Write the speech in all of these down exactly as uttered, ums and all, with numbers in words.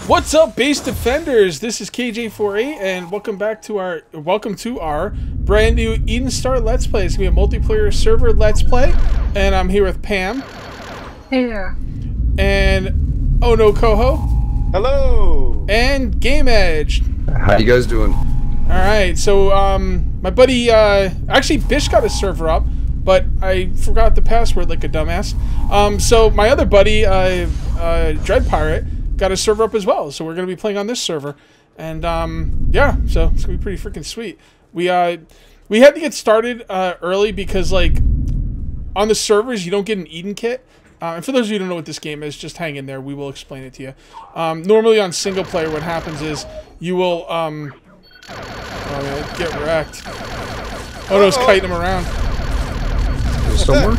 What's up, base defenders? This is K J forty-eight, and welcome back to our welcome to our brand new Eden Star Let's Play. It's gonna be a multiplayer server Let's Play, and I'm here with Pam. Hey there. And Oh No Coho. Hello. And Game Edge. How you guys doing? All right, so um, my buddy, uh, actually Bish got a server up, but I forgot the password like a dumbass. Um, so my other buddy, uh, uh, Dread Pirate, got a server up as well, so we're gonna be playing on this server, and um, yeah, so it's gonna be pretty freaking sweet. We uh, we had to get started uh, early because like on the servers you don't get an Eden kit, uh, and for those of you who don't know what this game is, just hang in there. We will explain it to you. Um, normally on single player, what happens is you will um, oh man, get wrecked. Oh no, it's kiting him around. Somewhere?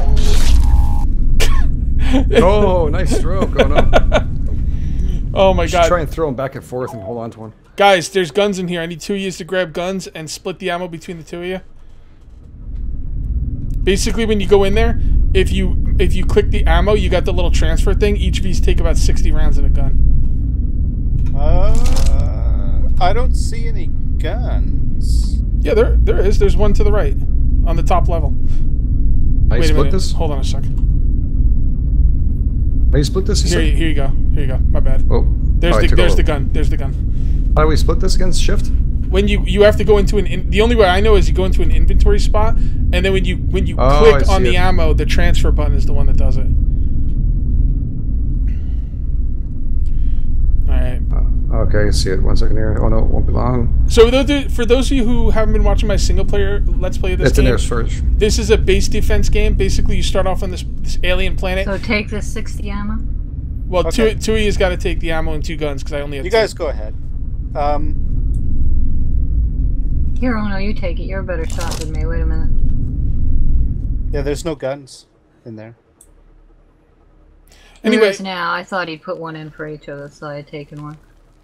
Oh, nice throw going on. Oh my god. Try and throw him back and forth and hold on to one. Guys, there's guns in here. I need two of you to grab guns and split the ammo between the two of you. Basically, when you go in there, if you if you click the ammo, you got the little transfer thing. Each of these take about sixty rounds in a gun. Uh, I don't see any guns. Yeah, there there is. There's one to the right, on the top level. How you Wait a split minute. this? Hold on a second. How you split this? Here, here you go. Here you go. My bad. Oh, there's oh, the there's over. the gun. There's the gun. How do we split this against shift? When you you have to go into an in, the only way I know is you go into an inventory spot, and then when you when you Oh, click on the it. ammo, the transfer button is the one that does it. All right. Uh, okay, I see it. One second here. Oh no, it won't be long. So those, for those of you who haven't been watching my single player Let's Play of this It's game, in there first. this is a base defense game. Basically, you start off on this, this alien planet. So take this sixty ammo. Well, Okay. two, two of you's got to take the ammo and two guns because I only have You two. guys go ahead. Um, Here, oh no, you take it. You're a better shot than me. Wait a minute. yeah, there's no guns in there. There Anyway, is now. I thought he'd put one in for each of us, so I had taken one.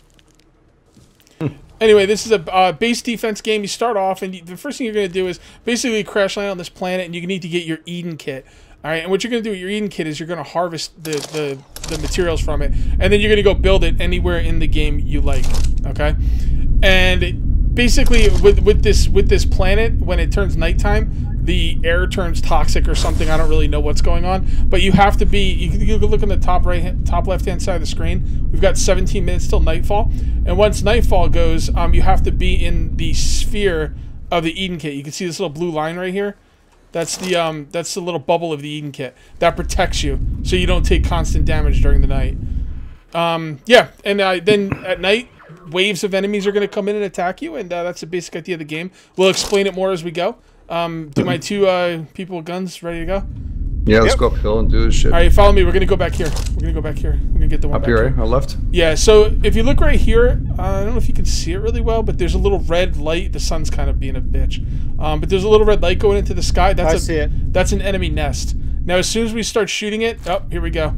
Anyway, this is a uh, base defense game. You start off, and you, the first thing you're going to do is basically crash land on this planet, and you need to get your Eden kit. All right, and what you're going to do with your Eden kit is you're going to harvest the, the, the materials from it, and then you're going to go build it anywhere in the game you like, okay? And basically, with, with, this, with this planet, when it turns nighttime, the air turns toxic or something. I don't really know what's going on, but you have to be, you, you can look on the top right, top left-hand side of the screen. We've got seventeen minutes till nightfall, and once nightfall goes, um, you have to be in the sphere of the Eden kit. You can see this little blue line right here. That's the um, that's the little bubble of the Eden kit that protects you, so you don't take constant damage during the night. Um, yeah, and uh, then at night, waves of enemies are going to come in and attack you, and uh, that's the basic idea of the game. We'll explain it more as we go. Um, do my two uh, people with guns ready to go? Yeah, let's Yep. go uphill and do this shit. All right, follow me. We're gonna go back here. We're gonna go back here. We're gonna get the one Up back here, here. right? On left? Yeah. So if you look right here, uh, I don't know if you can see it really well, but there's a little red light. The sun's kind of being a bitch, um, but there's a little red light going into the sky. That's I a, see it. That's an enemy nest. Now, as soon as we start shooting it, oh, here we go.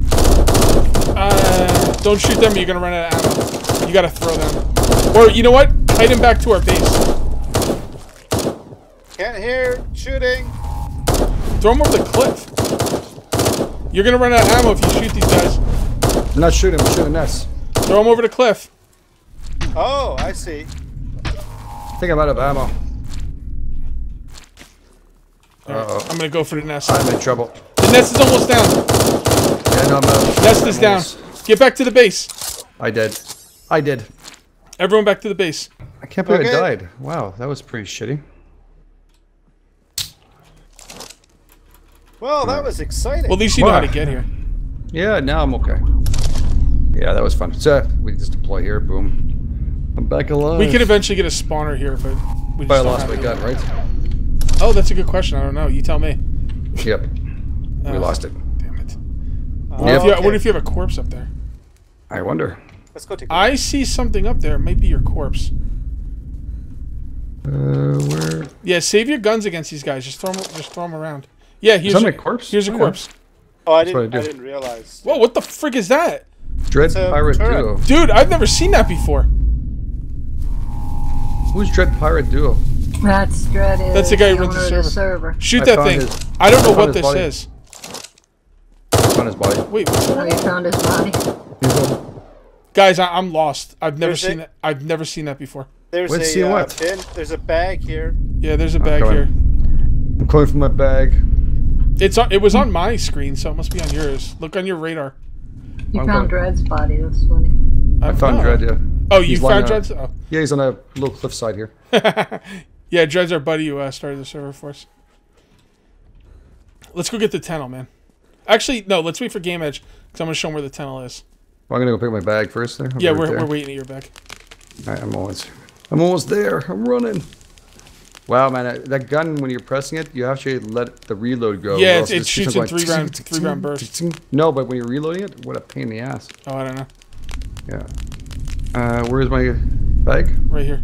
Uh, don't shoot them. You're gonna run out of ammo. You gotta throw them. Or you know what? Kite them back to our base. Can't hear shooting. Throw them over the cliff. You're gonna run out of ammo if you shoot these guys. I'm not shooting, I'm shooting nets. Throw them over the cliff. Oh, I see. I think I'm out of ammo. Uh-oh. I'm gonna go for the nest. I'm in trouble. The nest is almost down. Yeah, no, I'm out. Nest is down. Get back to the base. I did. I did. Everyone back to the base. I can't believe Okay. I died. Wow, that was pretty shitty. Well, that was exciting. Well, at least you know how to Why? get here. Yeah, now I'm okay. Yeah, that was fun. So, we just deploy here, boom. I'm back alive. We could eventually get a spawner here, but we just But I don't lost have my it. gun, right? Oh, that's a good question. I don't know. You tell me. Yep. Uh, We lost it. Damn it. Oh, What, if you, okay. what if you have a corpse up there? I wonder. Let's go take. I see something up there. It might be your corpse. Uh, where? Yeah, save your guns against these guys. Just throw them. Just throw them around. Yeah, here's Is that a my corpse? Here's a Oh, corpse. Oh, I That's what didn't. I I, do. didn't realize. Whoa! What the frick is that? Dread It's a Pirate turret. Duo. Dude, I've never seen that before. Who's Dread Pirate Duo? That's Dread is That's the guy who the runs the owner of server. server. Shoot I that found thing. his- I don't I know found what his this body. is. On his body. Wait, what's Oh, going you on? found his body. He's on. Guys, I, I'm lost. I've never There's seen a- that. I've never seen that before. There's Let's a see uh, what? bin. There's a bag here. Yeah, there's a bag coming. here. I'm calling from my bag. It's on, it was on my screen, so it must be on yours. Look on your radar. You I'm found going- Dread's body. That's funny. I I found know. Dread, yeah. Oh, you He's found lying on- Dread's? Oh. Yeah, he's on a little cliffside here. Yeah, Dread's our buddy who uh, started the server for us. Let's go get the tunnel, man. Actually, no, let's wait for Game Edge, because I'm going to show him where the tunnel is. Well, I'm gonna go pick my bag first there. I'll Yeah, be right we're, there. we're waiting at your back. Alright, I'm almost I'm almost there. I'm running. Wow, man, that- that gun, when you're pressing it, you actually let the reload go. Yeah, or it- else it just shoots keeps in going three round- three round bursts. No, but when you're reloading it, what a pain in the ass. Oh, I don't know. Yeah. Uh, where's my bag? Right here.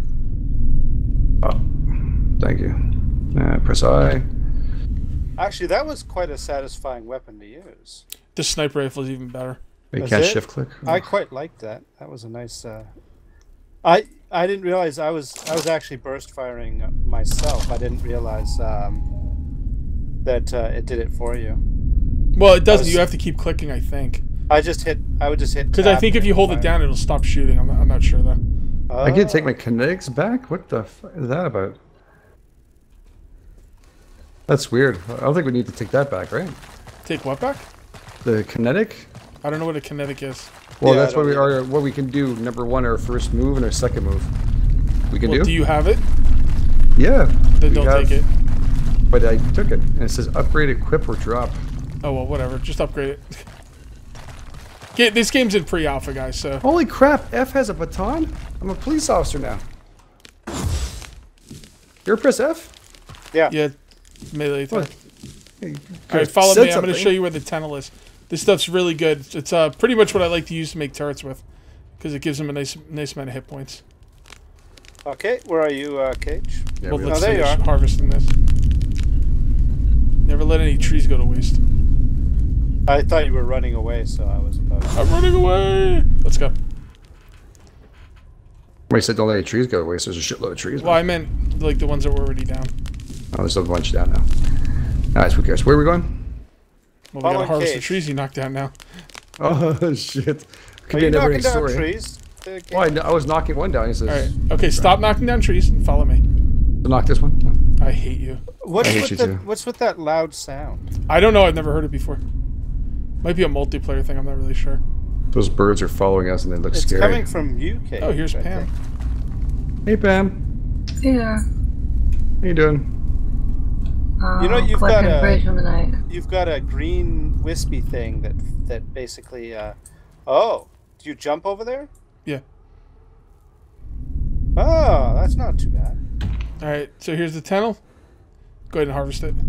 Oh, thank you. Uh, press I. Actually, that was quite a satisfying weapon to use. The sniper rifle is even better. You Is can't it? shift click. I quite liked that. That was a nice. Uh... I I didn't realize I was I was actually burst firing myself. I didn't realize um, that uh, it did it for you. Well, it doesn't. was- You have to keep clicking, I think. I just hit. I would just hit. Because I tab think if and you hold it fire. down, it'll stop shooting. I'm not, I'm not sure, though. I can take Oh. my kinetics back? What the fuck is that about? That's weird. I don't think we need to take that back, right? Take what back? The kinetic? I don't know what a kinetic is. Well, Yeah, I that's what don't we are. What we can do. Number one, our first move, and our second move. We can Well, do. do you have it? Yeah. Then we don't have- take it. But I took it, and it says upgrade, equip, or drop. Oh, well, whatever. Just upgrade it. Get, this game's in pre-alpha, guys, so... Holy crap! F has a baton. I'm a police officer now. You ever press F? Yeah. Yeah, melee attack. What? Hey, you All right, could've follow said me. I'm going to something. show you where the tunnel is. This stuff's really good. It's uh, pretty much what I like to use to make turrets with. Because it gives them a nice nice amount of hit points. Okay, where are you, uh, Cage? Yeah, Well, we let's Oh, there you finish are. harvesting this. Never let any trees go to waste. I thought you were running away, so I was about. I'm running away! Let's go. Somebody said don't let any trees go to waste. There's a shitload of trees. Well, man. I meant like the ones that were already down. Oh, there's a bunch down now. Nice, who cares? Where are we going? Well, we Follow gotta harvest the Cage. trees you knocked down now. Oh, shit. Are Could be you a never knocking ending down story. trees? Uh, Cage? Well, I, kn- I was knocking one down. He says, Alright, okay, stop knocking down trees and follow me. knock this one. No. I hate you. What's I hate with you the, too. What's with that loud sound? I don't know, I've never heard it before. Might be a multiplayer thing, I'm not really sure. Those birds are following us and they look It's scary. coming from you, Cage. Oh, here's I Pam. think. Hey, Pam. Yeah. How you doing? Uh, You know, you've collecting got a- bridge from the night. You've got a green wispy thing that that basically. Uh, oh, do you jump over there? Yeah. Oh, that's not too bad. Alright, so here's the tunnel. Go ahead and harvest it.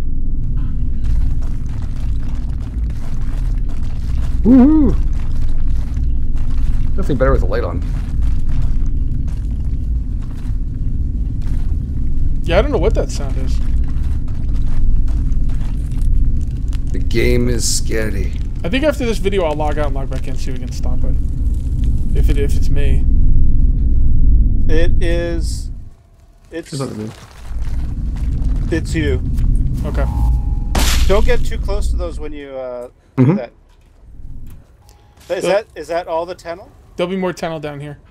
Woohoo! Definitely better with the light on. Yeah, I don't know what that sound is. The game is scary. I think after this video I'll log out and log back in, see if we can stop it. If it if it's me. It is. It's There's nothing. it's you. Okay. Don't get too close to those when you uh, do Mhm. that. Is So- that is that all the tunnel? There'll be more tunnel down here.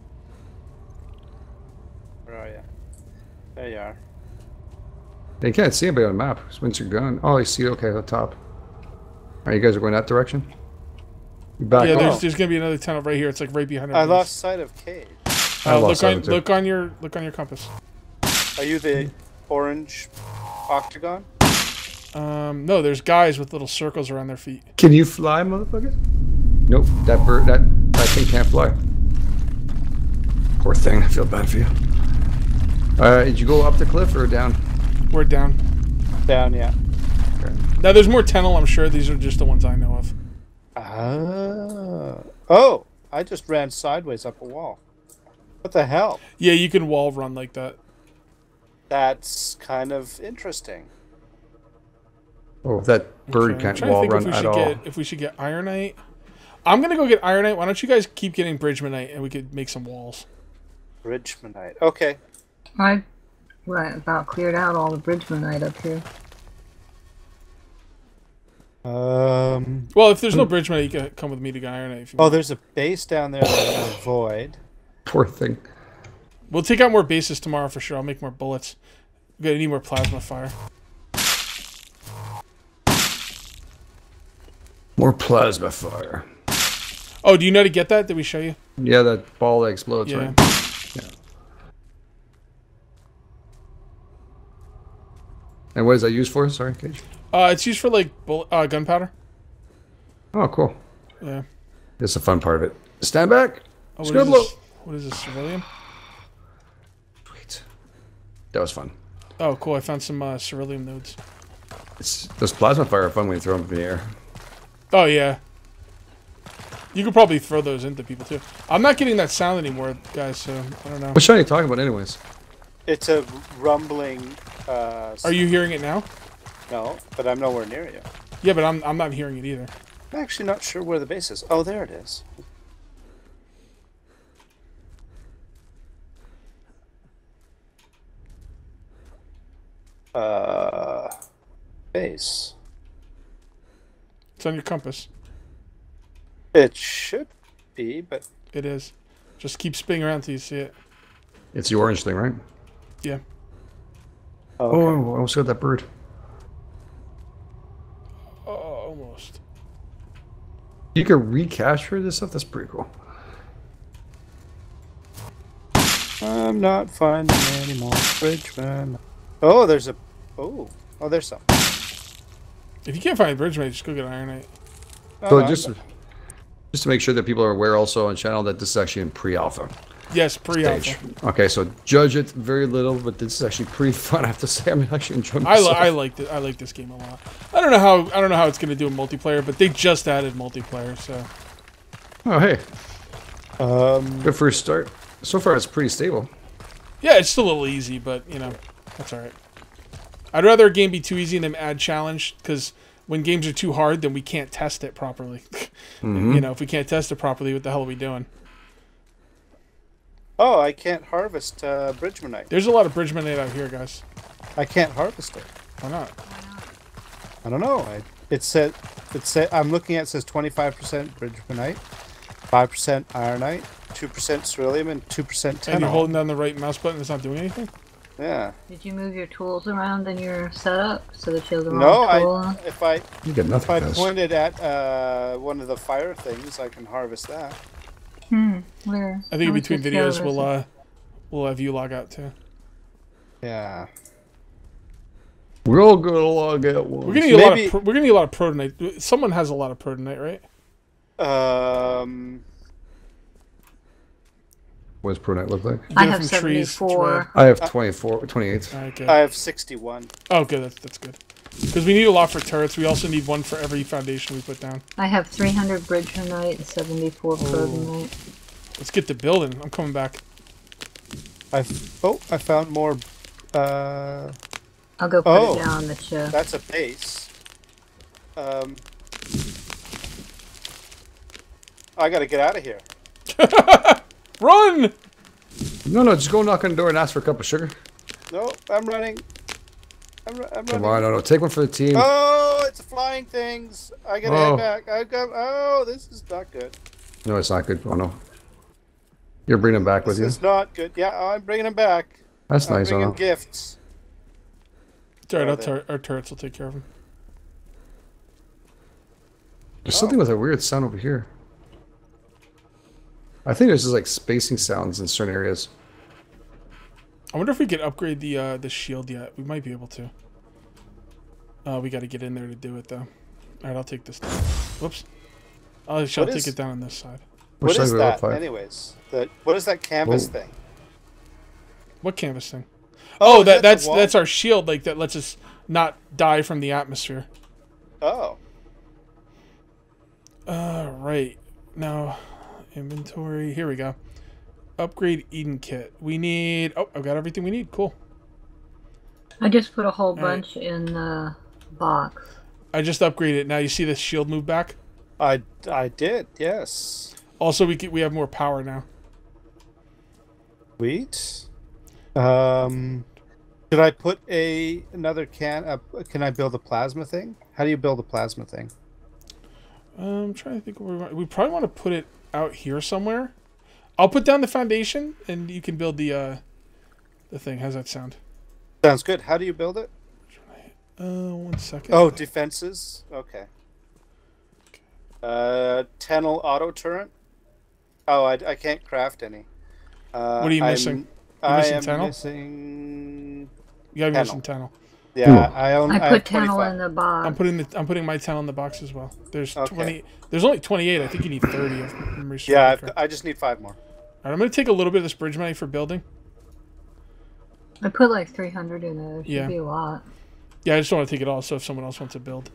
Where are you? There you are. You can't see anybody on the map. Once you're gone. Oh, I see. Okay, on the top. Alright, you guys are going that direction? You back yeah, off. there's, there's gonna be another tunnel right here. It's like right behind our I base. lost sight of Cage. I Uh, lost look sight on of it too. look on your look on your compass. Are you the orange octagon? Um, no, there's guys with little circles around their feet. Can you fly, motherfucker? Nope. That bird, that, that thing can't fly. Poor thing. I feel bad for you. Uh, did you go up the cliff or down? We're down. Down, yeah. Okay. Now there's more tunnel. I'm sure these are just the ones I know of. Ah. Oh, I just ran sideways up a wall. What the hell? Yeah, you can wall run like that. That's kind of interesting. Oh, that bird Okay, I'm can't trying to wall think run if we at should all. get if we should get ironite. I'm gonna go get ironite. Why don't you guys keep getting bridgemanite and we could make some walls? Bridgemanite. Okay. I right, about cleared out all the bridgemanite up here. Um. Well, if there's no bridge mate, you can come with me to Ironite if you Oh, want. there's a base down there that I can avoid. Poor thing. We'll take out more bases tomorrow for sure. I'll make more bullets. We're gonna need more plasma fire. More plasma fire. Oh, do you know how to get that? Did we show you? Yeah, that ball that explodes, Yeah. right? Yeah. And what is that used for? Sorry, Cage. Uh, it's used for like bullet, uh, gunpowder. Oh, cool. Yeah. That's the fun part of it. Stand back. Oh, It's what, gonna is blow. this? What is this? Ceruleum? Sweet. That was fun. Oh, cool. I found some uh, ceruleum nodes. It's, those plasma fire are fun when you throw them in the air. Oh, yeah. You could probably throw those into people, too. I'm not getting that sound anymore, guys, so I don't know. What show are you talking about, anyways? It's a rumbling. Uh, Are you hearing it now? No, but I'm nowhere near you. Yeah, but I'm, I'm not hearing it either. I'm actually not sure where the base is. Oh, there it is. Uh, base. It's on your compass. It should be, but It is. Just keep spinning around till you see it. It's the orange thing, right? Yeah. oh, Oh, okay. I almost got that bird. Oh, almost. You can recapture this stuff? That's pretty cool. I'm not finding any more bridgemen. Oh, there's a. Oh, oh, there's some. If you can't find a bridge mate, just go get Ironite. Oh, So no, just, I'm- just to make sure that people are aware also on channel that this is actually in pre-alpha Yes, stage. pre-alpha. Okay, so judge it very little, but this is actually pretty fun. I have to say, I'm actually enjoying I, li myself. I like it. I like this game a lot. I don't know how I don't know how it's gonna do in multiplayer, but they just added multiplayer, so Oh, hey, Um, good first start. So far, it's pretty stable. yeah, it's still a little easy, but you know, that's all right. I'd rather a game be too easy and then add challenge, because when games are too hard, then we can't test it properly. Mm-hmm. You know, if we can't test it properly, what the hell are we doing? oh, I can't harvest uh, bridgemanite. There's a lot of bridgemanite out here, guys. I can't harvest it. Why not? I don't know. I, it said. It said. I'm looking at. It says twenty-five percent bridgemanite, five percent ironite, two percent ceruleum, and two percent And you're tenor. holding down the right mouse button, it's not doing anything? Yeah. Did you move your tools around in your setup so that you have the wrong No, tool? I. If I. You get If nothing. I guys. pointed at uh, one of the fire things, I can harvest that. Hmm. Where? I think How in between much videos is we'll the uh we'll have you log out too. Yeah. We're all gonna log out once. We're gonna need a lot Maybe- of pro we're gonna need a lot of protonite. Someone has a lot of protonite, right? Um. What does ProNet look like? You I get it have from trees, it's seventy-four. rare. I have twenty-four, twenty-eight. All right, good. I have sixty-one. Oh, good. That's that's good. Because we need a lot for turrets. We also need one for every foundation we put down. I have three hundred bridgemanite and seventy-four Oh. protonite. Let's get to building. I'm coming back. I oh, I found more. Uh, I'll go put Oh. it down on the chest. that's a base. Um. I gotta get out of here. Run! No, no, just go knock on the door and ask for a cup of sugar. No, I'm running. I'm, ru- I'm Come running. on, no, no, take one for the team. Oh, it's flying things. I gotta Oh. head back. I got. Oh, this is not good. No, it's not good. Oh no, you're bringing them back with This you. is not good. Yeah, I'm bringing them back. That's I'm nice. Oh, bringing no. gifts. It's all right. Oh, Our, there. tur our turrets will take care of them. There's something with a weird sound over here. I think there's just like spacing sounds in certain areas. I wonder if we could upgrade the uh, the shield yet. We might be able to. Uh, we got to get in there to do it though. All right, I'll take this down. Whoops. I shall What take is- it down on this side. Which What side is we all that, five? anyways? The, what is that canvas Whoa. thing? What canvas thing? Oh, is that, the that's wall? that's our shield. Like that lets us not die from the atmosphere. Oh, Uh, right. Now, inventory. Here we go. Upgrade Eden kit. We need. Oh, I've got everything we need. Cool. I just put a whole right. bunch in the box. I just upgraded it. Now you see the shield move back. I, I did. Yes. Also, we get, we have more power now. Sweet. Um. Should I put a another can? Uh, can I build a plasma thing? How do you build a plasma thing? Um, I'm trying to think. Where we, want. we probably want to put it out here somewhere. I'll put down the foundation, and you can build the uh, the thing. How's that sound? Sounds good. How do you build it? Uh, one second. Oh, defenses. Okay. Uh, Tennel auto turret. Oh, I, I can't craft any. Uh, what are you I'm, missing? You're I missing am Tennel? missing. You gotta be Tennel. missing Tennel. Yeah, I own. I I put have Tennel twenty-five. in the box. I'm putting the I'm putting my Tennel in the box as well. There's Okay. twenty. There's only twenty-eight. I think you need thirty of memory. Yeah, I've, I just need five more. All right, I'm gonna take a little bit of this bridge money for building. I put like three hundred in there. It should Yeah. be a lot. Yeah, I just don't want to take it all. So if someone else wants to build,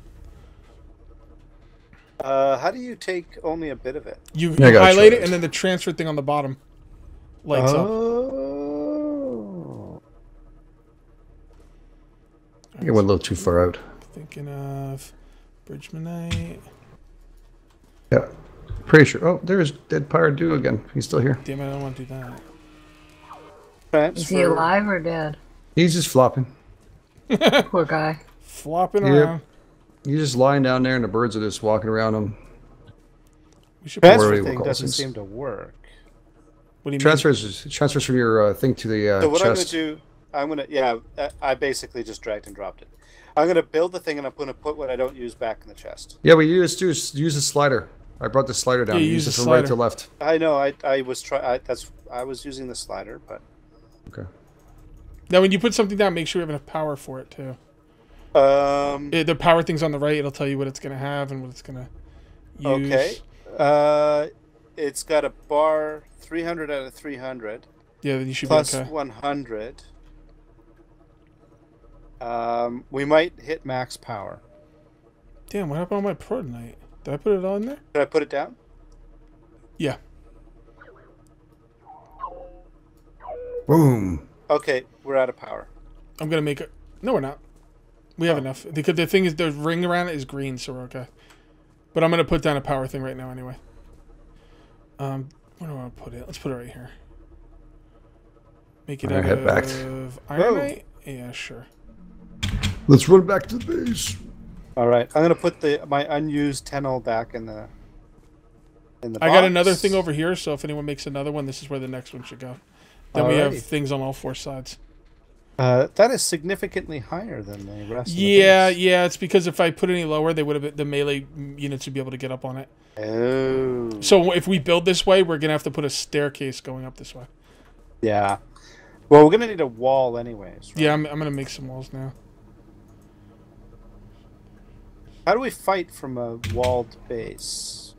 Uh, how do you take only a bit of it? you, you Yeah, I gotta highlight try it, it. and then the transfer thing on the bottom lights up. Oh. You went a little too far out. Thinking of Bridgemanite. Yeah. Pretty sure. Oh, there's Dead Pirate Dude again. He's still here. Damn it, I don't want to do that. Is he Transfer. alive or dead? He's just flopping. Poor guy. Flopping Yep. around. He's just lying down there, and the birds are just walking around him. We should. Whatever Transfer you thing call doesn't this. seem to work. What do you Transfers transfers from your uh, thing to the uh, So what chest. I'm gonna do, I'm gonna yeah, uh, I basically just dragged and dropped it. I'm gonna build the thing and I'm gonna put what I don't use back in the chest. Yeah, we use do is use the slider. I brought the slider down. Yeah, You use use the it from right slider. to left. I know, I I was try I, that's I was using the slider, but Okay. mean? Now, when you put something down, make sure you have enough power for it too. um It, the power thing's on the right. It'll tell you what it's gonna have and what it's gonna use. okay. Uh, it's got a bar three hundred out of three hundred Yeah, then you should plus be okay. one hundred. Um, we might hit max power. Damn, what happened on my protonite? Did I put it all in there? Did I put it down? Yeah. Boom. Okay, we're out of power. I'm gonna make it. No, we're not. We have enough. Because the thing is, the ring around it is green, so we're okay. But I'm gonna put down a power thing right now anyway. Um, where do I want to put it? Let's put it right here. Make it Alright, out head back. of ironite. Yeah, sure. Let's run back to the base. All right, I'm gonna put the my unused Tennel back in the in the I box. got another thing over here, so if anyone makes another one, this is where the next one should go. Then we have Alrighty. things on all four sides. Uh, that is significantly higher than the rest. Yeah, of the base. yeah. It's because if I put it any lower, they would have the melee units would be able to get up on it. Oh. So if we build this way, we're gonna have to put a staircase going up this way. Yeah. Well, we're gonna need a wall anyways. Right? Yeah, I'm, I'm gonna make some walls now. How do we fight from a walled base?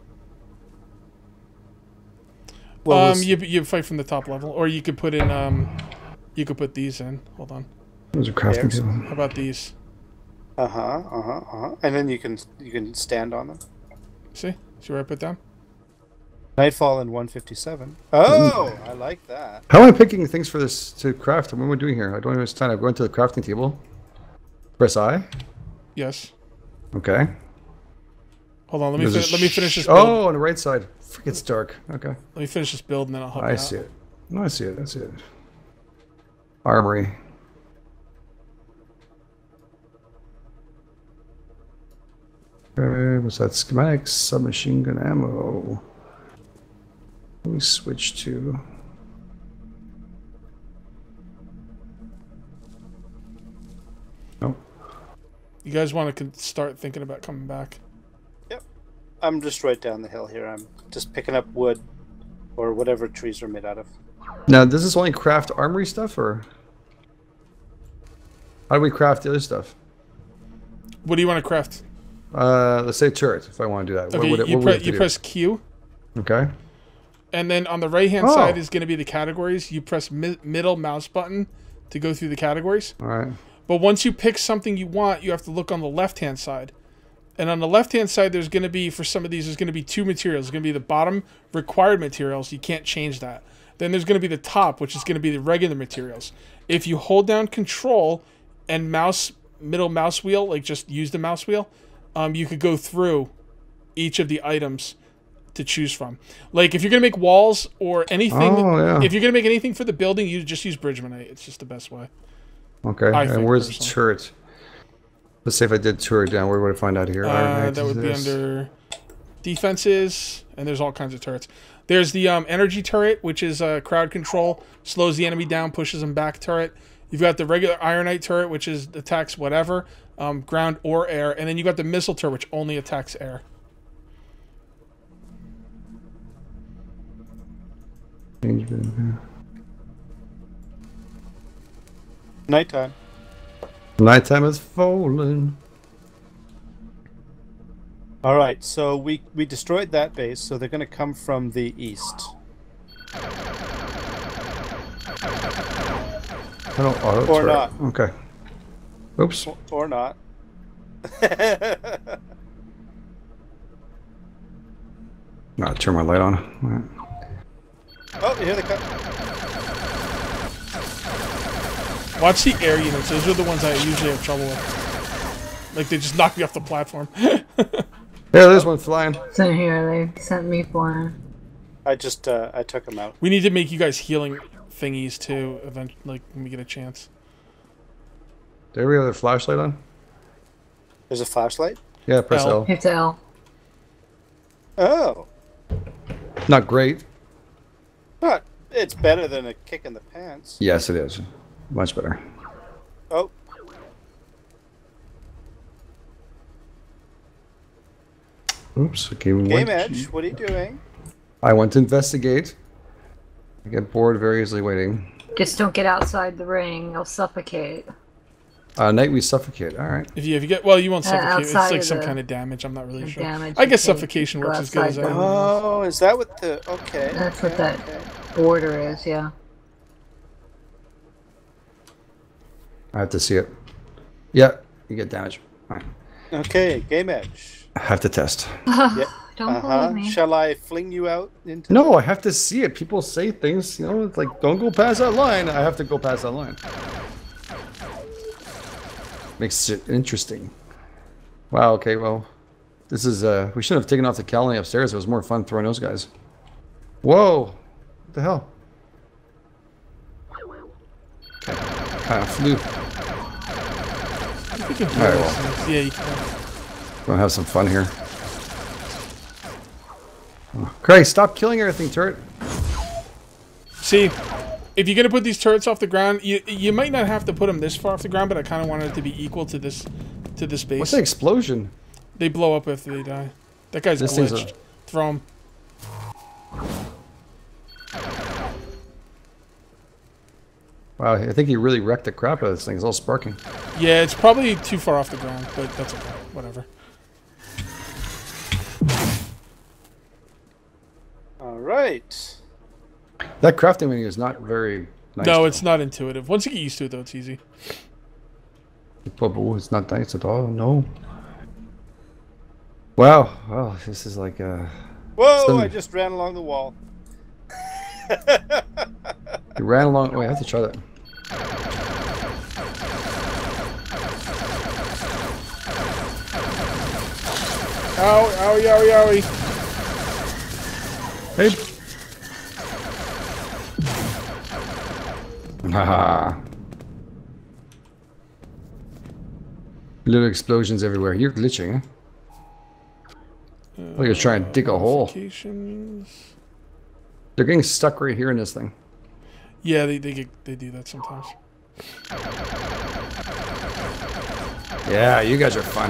Well, um, was- you you fight from the top level, or you could put in um, you could put these in. Hold on. Those are crafting There's- table. How about these? Uh huh. Uh huh. Uh huh. And then you can you can stand on them. See, see where I put down? Nightfall in one fifty-seven. Oh, I like that. How am I picking things for this to craft? What am I doing here? I don't understand. I'm going to the crafting table. Press I. Yes. Okay. Hold on. Let me There's a fin- let me finish this sh- build. Oh, on the right side. Frick, it's dark. Okay. Let me finish this build, and then I'll help I you out. see it. No, I see it. I see it. Armory. Okay, what's that? Schematics, submachine gun ammo. We switch to. Nope. You guys want to start thinking about coming back? I'm just right down the hill here. I'm just picking up wood or whatever trees are made out of. Now, does this only craft armory stuff, or how do we craft the other stuff? What do you want to craft? Uh, let's say turret, if I want to do that. Okay, what would it, you, what pre- would it you do? press Q, Okay. and then on the right hand Oh. side is going to be the categories. You press mi- middle mouse button to go through the categories. All right. But once you pick something you want, you have to look on the left hand side. And on the left hand side, there's going to be, for some of these, there's going to be two materials. There's going to be the bottom required materials. You can't change that. Then there's going to be the top, which is going to be the regular materials. If you hold down Control and mouse middle mouse wheel, like just use the mouse wheel, um, you could go through each of the items to choose from. Like if you're going to make walls or anything, Oh, yeah. if you're going to make anything for the building, you just use Bridgemanite. It's just the best way. Okay, I and think where's the personally. turret? Let's see if I did turret down. Where would I find out here? Iron Uh, Knight that would is be this. under defenses, and there's all kinds of turrets. There's the um, energy turret, which is uh, crowd control, slows the enemy down, pushes them back turret. You've got the regular Iron Knight turret, which is attacks whatever, um, ground or air, and then you got the missile turret, which only attacks air. Nighttime. Nighttime is falling. All right, so we we destroyed that base, so they're going to come from the east. I don't auto Or turret. not. Okay. Oops. Or, or not. No, turn my light on. All right. Oh, here they come. Watch the air units. Those are the ones I usually have trouble with. Like, they just knock me off the platform. Yeah, there's one flying. It's in here. They sent me flying. I just uh, I took them out. We need to make you guys healing thingies, too, eventually, like, when we get a chance. There we have the flashlight on. There's a flashlight. Yeah, press L. L. It's L. Oh, Not great. but it's better than a kick in the pants. Yes, it is. Much better. Oh, Oops. Okay. We Game went Edge, what are you doing? I went to investigate. I get bored variously waiting. Just don't get outside the ring. You'll suffocate. Uh, night we suffocate. All right. If you, if you get, well, you won't Uh, suffocate. It's outside like of some the- kind of damage. I'm not really the sure. damage I you guess take, suffocation go works as good as outside that. the- Oh, is that what the... Okay. That's what okay, that okay. border is, yeah. I have to see it. Yeah, you get damage. All right. Okay, Game Edge. I have to test. Yeah. Don't Uh-huh. believe me. Shall I fling you out into... No, I have to see it. People say things, you know, it's like, don't go past that line. I have to go past that line. Makes it interesting. Wow, okay, well, this is, uh, we shouldn't have taken off the colony upstairs. It was more fun throwing those guys. Whoa! What the hell? Kind of flew. You can heal Alright, those well. things. Yeah, you can. Gonna have some fun here. Oh, Christ, stop killing everything, turret. See, if you're gonna put these turrets off the ground, you you might not have to put them this far off the ground, but I kind of wanted it to be equal to this to this base. What's the explosion? They blow up if they die. That guy's This thing's glitched. a- Throw him. Wow, I think he really wrecked the crap out of this thing. It's all sparking. Yeah, it's probably too far off the ground, but that's okay. Whatever. All right. That crafting menu is not very nice. No, it's not intuitive. Once you get used to it, though, it's easy. Oh, it's not nice at all. No. Wow. Well, this is like uh Whoa, Some- I just ran along the wall. You ran along. Wait, I have to try that. Ow, owie, owie, owie. Hey. Haha. Little explosions everywhere. You're glitching, huh? Oh, you're trying to dig a hole. Modifications. They're getting stuck right here in this thing. Yeah, they they get, they do that sometimes. Yeah, you guys are fun.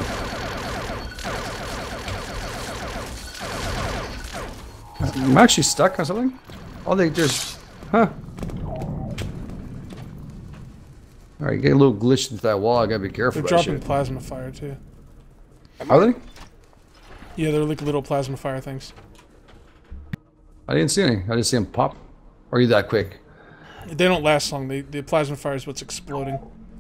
I'm actually stuck on something. All they just, huh? All right, get a little glitched into that wall. I gotta be careful. They're of that dropping shit. plasma fire too. Are they? Yeah, they're like little plasma fire things. I didn't see any. I just see them pop. Or are you that quick? They don't last long. They, the plasma fire is what's exploding.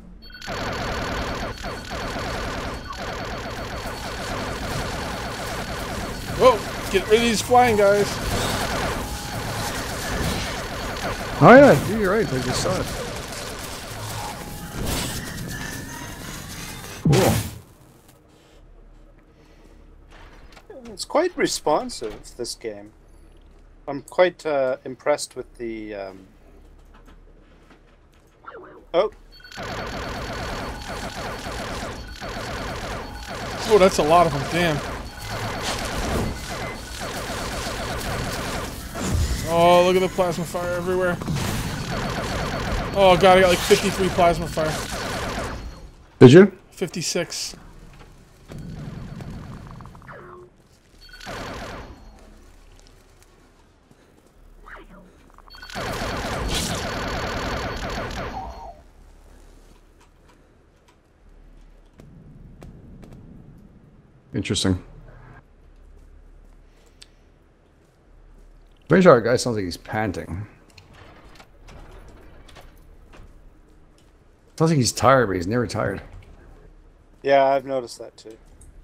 Whoa! Get rid of these flying guys. Oh yeah, you're right. I just saw it. Cool. It's quite responsive, this game. I'm quite uh, impressed with the... Um... Oh! Oh, that's a lot of them. Damn. Oh, look at the plasma fire everywhere. Oh god, I got like fifty-three plasma fire. Did you? fifty-six. Interesting. Pretty sure our guy sounds like he's panting. Sounds like he's tired, but he's never tired. Yeah, I've noticed that too.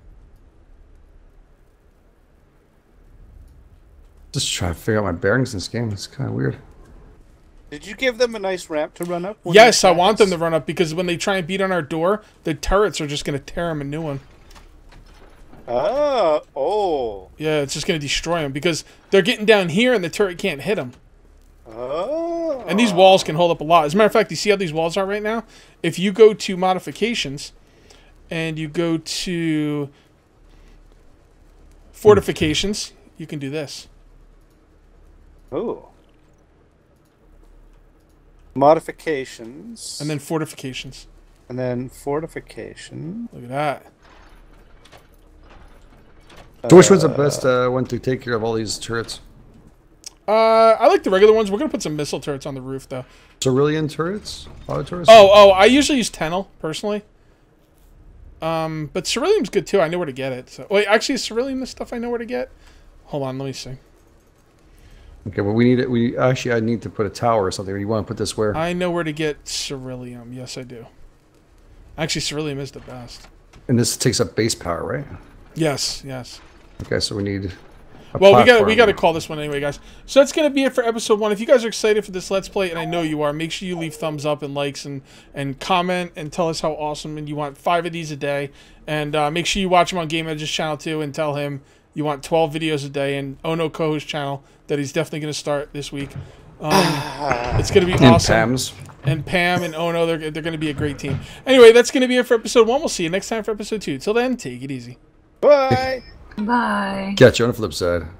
Just trying to figure out my bearings in this game. It's kind of weird. Did you give them a nice ramp to run up? Yes, I want them to run up because when they try and beat on our door, the turrets are just going to tear them a new one. Oh, oh. Yeah, it's just going to destroy them because they're getting down here and the turret can't hit them. Oh. And these walls can hold up a lot. As a matter of fact, you see how these walls are right now? If you go to modifications and you go to fortifications, you can do this. Oh. Modifications. And then fortifications. And then fortification. Look at that. So which one's the best uh, one to take care of all these turrets? Uh, I like the regular ones. We're going to put some missile turrets on the roof, though. Cerulean turrets? Auto turrets? Oh, oh, I usually use Tenel, personally. Um, but Ceruleum's good, too. I know where to get it. So, wait, actually, is Ceruleum the stuff I know where to get? Hold on, let me see. Okay, well, we need it. We actually, I need to put a tower or something. You want to put this where? I know where to get Ceruleum. Yes, I do. Actually, Ceruleum is the best. And this takes up base power, right? Yes, yes. Okay, so we need. A well, we got platform. we got to call this one anyway, guys. So that's gonna be it for episode one. If you guys are excited for this Let's Play, and I know you are, make sure you leave thumbs up and likes and and comment and tell us how awesome and you want five of these a day. And uh, make sure you watch him on Game Edge's channel too, and tell him you want twelve videos a day. And Ono Koho's channel that he's definitely gonna start this week. Um, it's gonna be and awesome. Pam's. And Pam and Ono, they're they're gonna be a great team. Anyway, that's gonna be it for episode one. We'll see you next time for episode two. Till then, take it easy. Bye. Bye. Catch you on the flip side.